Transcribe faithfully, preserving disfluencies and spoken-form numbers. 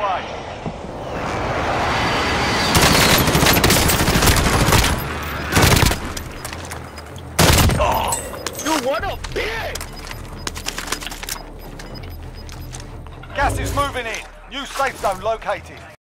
Way. Oh, you what a bitch! Gas is moving in. New safe zone located.